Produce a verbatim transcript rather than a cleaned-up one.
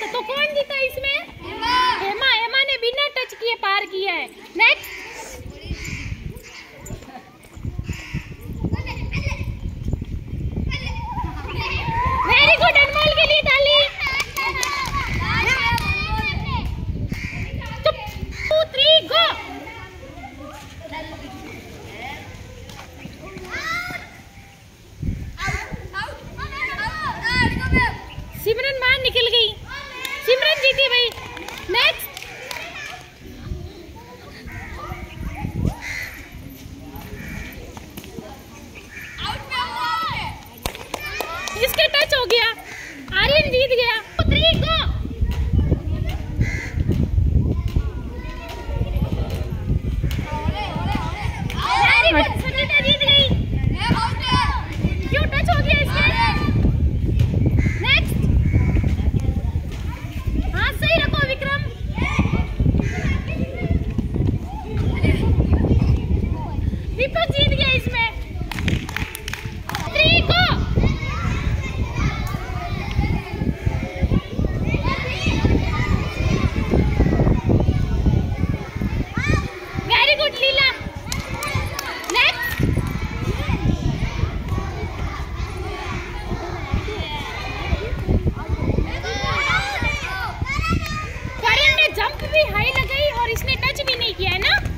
तो कौन जीता इसमें? हेमा। हेमा ने बिना टच किए पार किया है। नेक्स्ट। वेरी गुड, अनमोल के लिए ताली। To three go. सिमरन बाहर निकल गई। सिमरन जीती भाई। नेक्स्ट। इसके टच हो गया, आर्यन जीत गया। Three go. Very good, Sunita जीत गई। क्यों टच हो गया इसके? नेक्स्ट। हाँ सही रखो विक्रम। दीपक जीत गया इसमें। Three go. Very good Leela. Next. Karan ने जंप भी हाई लगाई और इसने टच भी नहीं किया है ना।